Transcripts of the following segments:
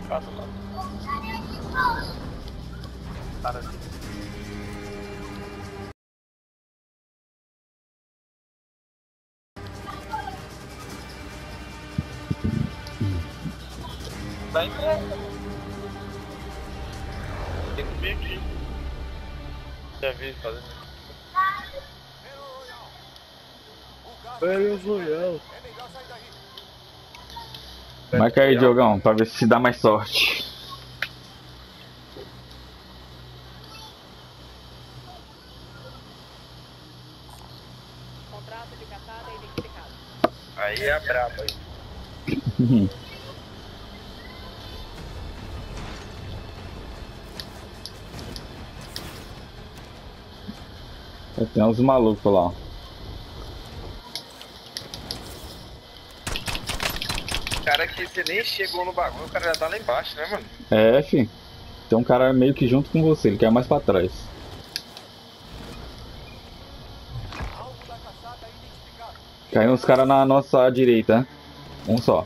Passa lá. Para aqui. Vai em pé. Tem que vir aqui. Já vi fazendo. Battle Royale. Marca aí, Diogão, pra ver se dá mais sorte. Contrato de caçada identificado. Aí é a braba aí. Tem uns malucos lá. Cara, que você nem chegou no bagulho, o cara já tá lá embaixo, né, mano? É, fi. Tem um cara meio que junto com você, ele quer mais pra trás. Caiu uns caras na nossa direita, um só.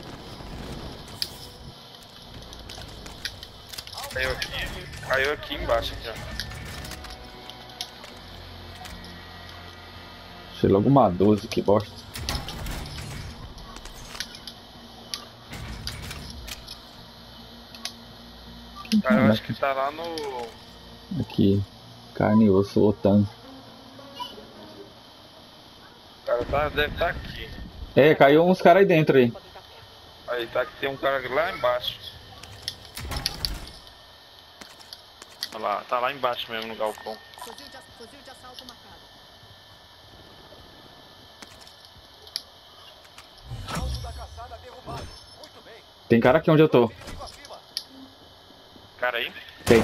Caiu aqui embaixo, aqui, ó. Achei logo uma 12, que bosta. Cara, eu acho que tá lá no... Aqui, carne e osso, OTAN. O cara deve estar aqui. É, caiu uns caras aí dentro aí. Aí tá que tem um cara lá embaixo. Olha lá, tá lá embaixo mesmo no galpão. Fuzil de assalto marcado. Alvo da caçada derrubado. Muito bem. Tem cara aqui onde eu tô. Cara aí? Tem.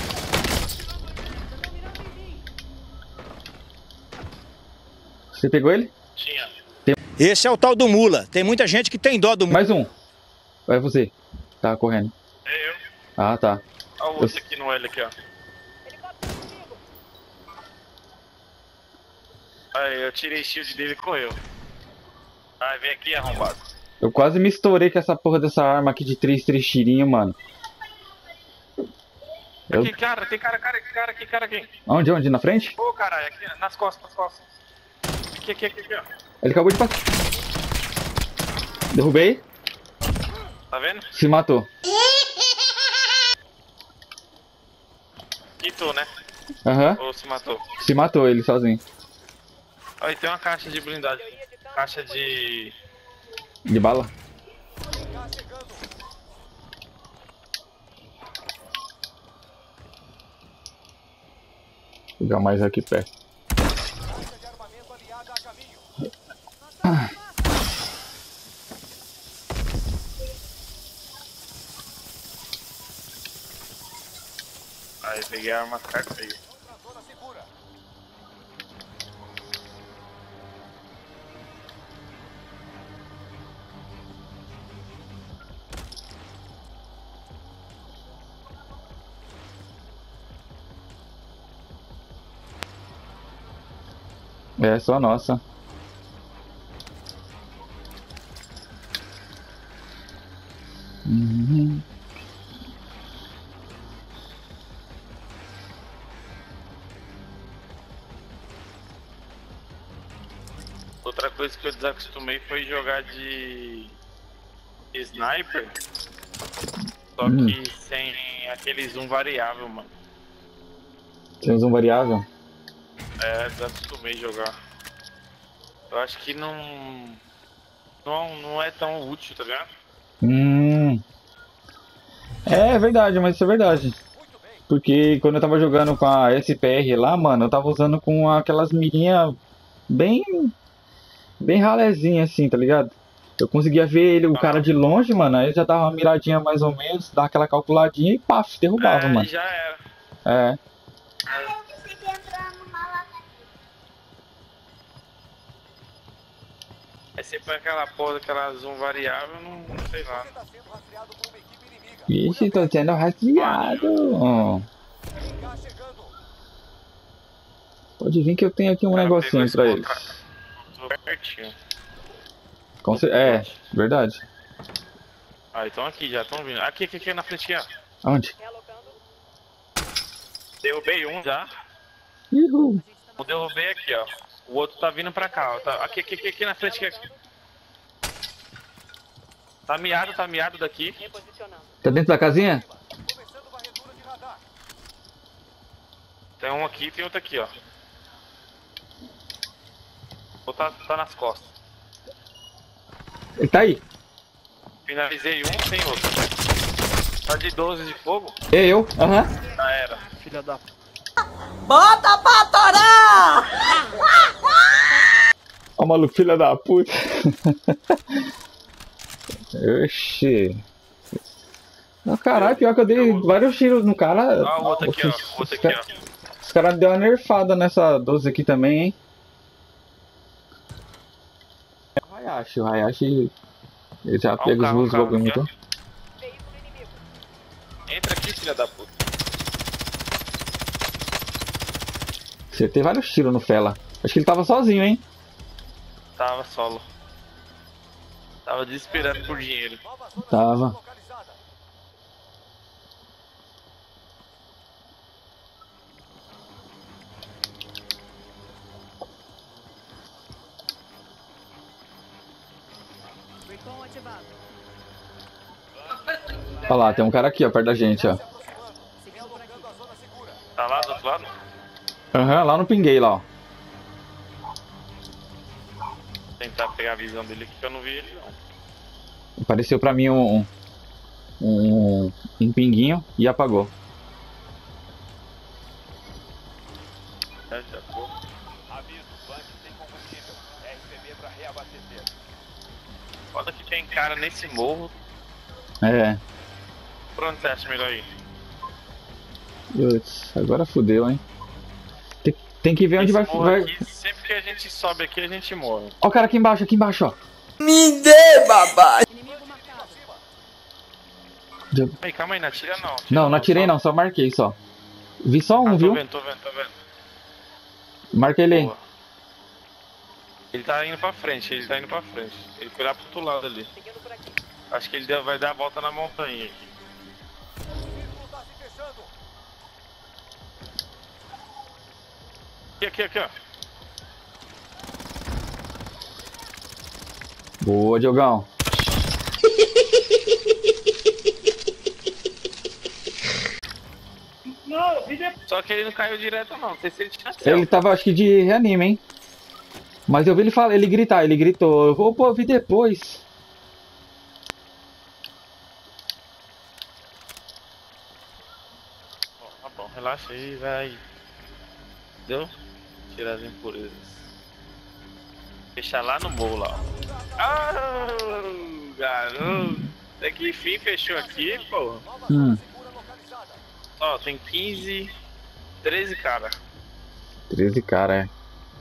Você pegou ele? Tinha. Esse é o tal do mula. Tem muita gente que tem dó do mula. Mais um. Vai você. Tá correndo. É eu. Ah, tá. Olha o outro aqui no L aqui, ó. Helicóptero comigo. Aí, eu tirei shield dele e correu. Aí, vem aqui, arrombado. Eu quase me estourei com essa porra dessa arma aqui de 3 tirinhos, mano. Eu... Aqui, cara, tem cara aqui. Onde? Na frente? Ô, caralho, aqui, nas costas. Aqui, ó. Ele acabou de passar. Derrubei. Tá vendo? Se matou. Quitou, né? Aham. Ou se matou? Se matou ele sozinho. Aí tem uma caixa de blindagem. Caixa de... De bala? Vou jogar mais aqui perto. Aí peguei a arma certa aí. É, só nossa. Outra coisa que eu desacostumei foi jogar de sniper, só que sem aquele zoom variável, mano. Tem um zoom variável? É, desacostumei jogar. Eu acho que não é tão útil, tá ligado? É verdade, mas isso é verdade. Porque quando eu tava jogando com a SPR lá, mano, eu tava usando com aquelas mirinhas bem ralezinha assim, tá ligado? Eu conseguia ver ele, o cara de longe, mano, aí já dava uma miradinha mais ou menos, dava aquela calculadinha e paf, derrubava, mano. Já era. É. Aí você põe aquela porra daquela zoom variável, não sei lá. Ixi, tô sendo rastreado. Pode vir que eu tenho aqui um negocinho pra eles. Pertinho. É, verdade. Ah, então aqui, já estão vindo. Aqui na frente, aqui, ó. Onde? Realocando. Derrubei um já. Uhul. Eu derrubei aqui, ó. O outro tá vindo pra cá, ó. Tá, aqui na frente, aqui. Tá miado daqui. Reposicionando. Tá dentro da casinha? Começando varredura de radar. Tem um aqui e tem outro aqui, ó. O outro tá nas costas. Ele tá aí. Finalizei um, tem outro. Tá de 12 de fogo? Eu? Aham. Já era. Filha da... Ó o maluco, filha da puta. Oxi. Não, caralho, pior que eu dei vários tiros no cara. Ah, o outro aqui, ó. O outro aqui, ó. Os caras deu uma nerfada nessa 12 aqui também, hein? O Hayashi ele já pega os bagulho muito. Veículo inimigo. Entra aqui, filha da puta. Acertei vários tiros no Fela. Acho que ele tava sozinho, hein? Tava solo. Tava desesperando por dinheiro. Nova zona Tava. localizada. Recon ativado. Olha lá, tem um cara aqui, ó, perto da gente, ó. Se aproximando. Seguindo por aqui. Realocando a zona segura. Tá lá do outro lado? Aham, lá no pinguei lá, ó. Vou tentar pegar a visão dele aqui que eu não vi ele não. Apareceu pra mim um pinguinho e apagou. Já foi. Aviso, tanque sem combustível. RPB para reabastecer. Foda que tem cara nesse morro. É. Por onde você acha melhor ir? Putz, agora fudeu, hein? Tem que ver onde Esse vai. morro vai... aqui, sempre que a gente sobe aqui, a gente morre. Ó o cara aqui embaixo, ó. Inimigo marcado. Ei, calma aí, não atira não. Não, não atirei não, só marquei só. Vi só um, Ah, viu? tô vendo. Marquei ele aí. Boa. Ele tá indo pra frente. Ele foi lá pro outro lado ali. Seguindo por aqui. Acho que ele vai dar a volta na montanha aqui. O círculo tá se fechando. Aqui, ó. Boa, Diogão. Só que ele não caiu direto não sei se ele tinha céu. Ele tava, acho que de reanime, hein? Mas eu vi ele gritar, ele gritou. Eu vou, pô, vi depois. Tá bom, relaxa aí, vai. Deu? Tirar as impurezas. Fechar lá no morro lá. Ah, garoto. Até que enfim fechou aqui, pô. Nova Hum. zona segura localizada. Ó, tem 15, 13 cara. 13 cara, é.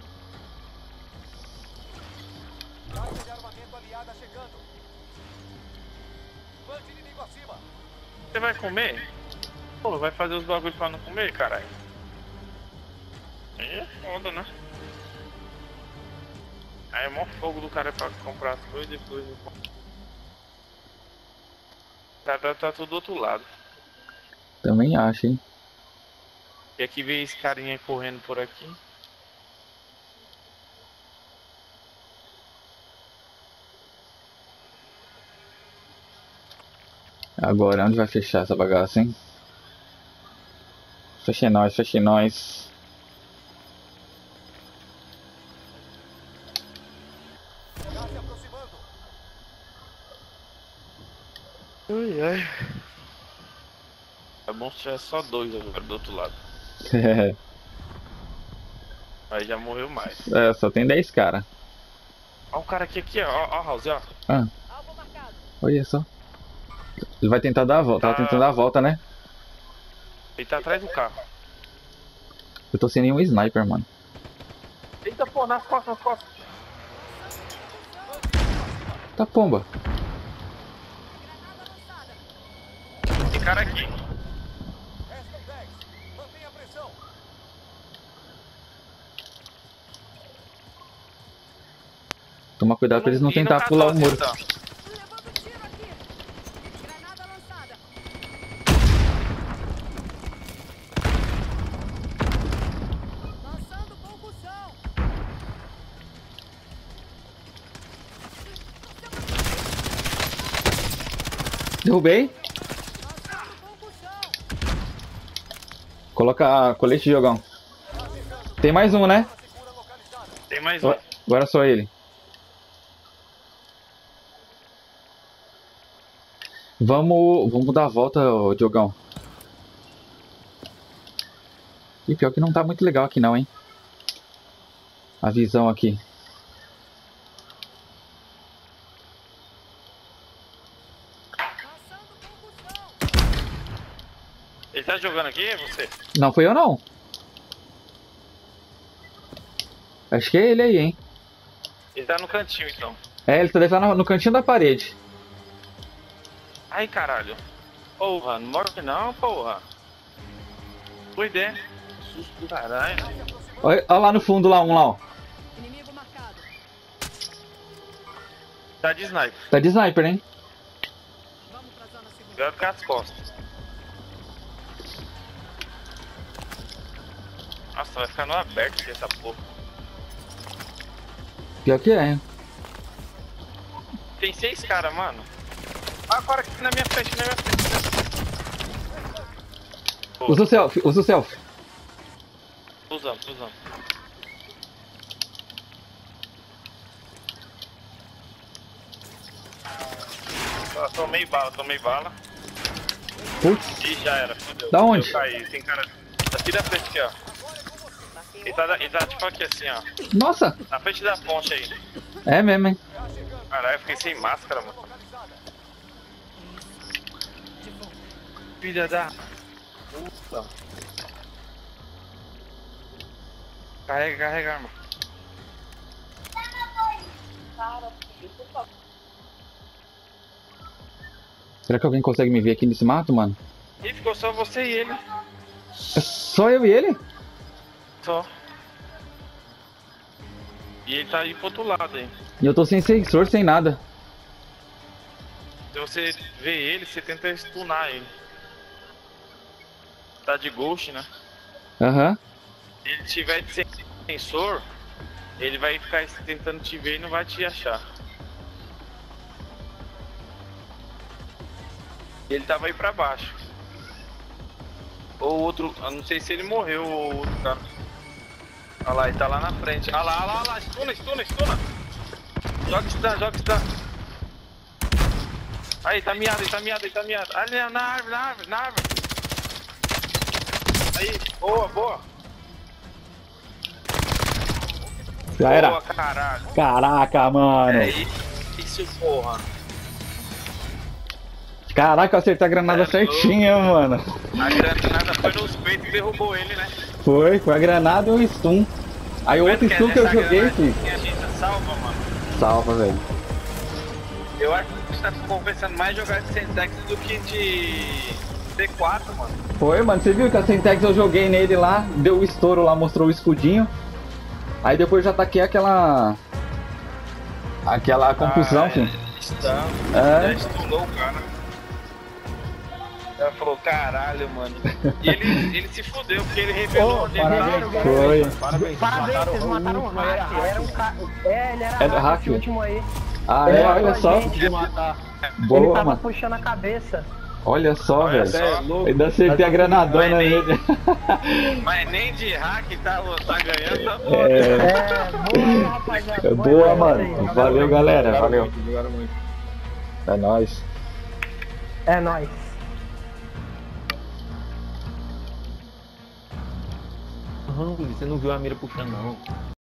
Carga de armamento aliada chegando. Bande inimigo acima. Você vai comer? Pô, vai fazer os bagulhos pra não comer, caralho. Aí é foda, né? Aí é mó fogo do cara pra comprar as coisas e depois... O cara tá tudo do outro lado. Também acho, hein? E aqui vem esse carinha correndo por aqui. Agora, onde vai fechar essa bagaça, hein? Feche nós, feche nós. Gás se aproximando. Ai, ai. É bom se tiver só dois agora do outro lado. Aí já morreu mais. É, só tem 10 cara. Ó o cara aqui, ó. Ó, House, ó. Ah, Alvo marcado. olha só. Ele vai tentar dar a volta, tava tentando dar a volta, né? Ele tá atrás do carro. Eu tô sem nenhum sniper, mano. Eita, pô, nas costas. Tá pomba. Tem cara aqui. Restam 10. Mantenha a pressão. Toma cuidado pra eles não E no tentar pular o 14, muro. então. Levando tiro aqui. Derrubei. Coloca colete de jogão. Tem mais um, né? Tem mais um. Agora só ele. Vamos dar a volta, ô, Diogão. E pior que não tá muito legal aqui não, hein? A visão aqui. Ele tá jogando aqui, é você? Não fui eu não. Acho que é ele aí, hein? Ele tá no cantinho, então. É, ele deve estar no cantinho da parede. Ai, caralho. Porra, não morre não, porra. Boa ideia. Susto do caralho. Olha lá no fundo, lá um lá, ó. Inimigo marcado. Tá de sniper. Tá de sniper, hein? Vamos pra zona segura. Vai ficar as costas. Nossa, vai ficar no aberto aqui essa porra. Pior que é, hein? Tem 6 caras, mano. Ah, agora aqui na minha frente, na minha frente. Usa o selfie, usa o selfie. Usamos, usamos. Ah, tomei bala. Putz, Ih, já era, fodeu. Da onde? Eu caí, tem cara daqui da frente aqui, ó. Ele tá tipo aqui assim, ó. nossa, Na frente da ponte aí. é mesmo, hein? Caralho, eu fiquei sem máscara, mano. Filha da puta. Carrega, arma. Será que alguém consegue me ver aqui nesse mato, mano? Ih, ficou só você e ele. É só eu e ele? Só. E ele tá aí pro outro lado aí. E eu tô sem sensor, sem nada. Se você vê ele, você tenta stunar ele. Tá de ghost, né? Aham. Se ele tiver de sensor, ele vai ficar tentando te ver e não vai te achar. Ele tava aí pra baixo. Ou outro, eu não sei se ele morreu ou outro cara. Olha lá, ele tá lá na frente. Olha lá, estuna. Joga stun. Aí, tá miado. Ali, na árvore. Aí, boa. Já era. Boa, caralho. Caraca, mano. É isso, porra. Caraca, eu acertei a granada certinha, mano. A granada foi nos peitos e derrubou ele, né? Foi a granada e o stun. Aí o outro stun que eu joguei, filho. A gente salva, mano. Salva, velho. Eu acho que você tá compensando mais jogar de Sentex do que de C4, mano. Foi, mano. Você viu que a Sentex eu joguei nele lá, deu o estouro lá, mostrou o escudinho. Aí depois já taquei aquela confusão, filho. Já stunou o cara. Ela falou, caralho, mano. E ele se fudeu, porque ele revelou onde ele tava. Foi. Parabéns, vocês mataram o hack. Era um cara. É, ele era É do hack? esse último aí. Ah, é, olha só. Ele Boa, tava mano. puxando a cabeça. Olha só, Olha velho. só. Ainda acertei a granadona Mas nem- nele. Mas nem de hack tá ganhando, tá É, Boa, rapaziada. boa, noite aí. mano. Valeu, galera. Valeu. É nóis. É nóis. Você não viu a mira puxando, não.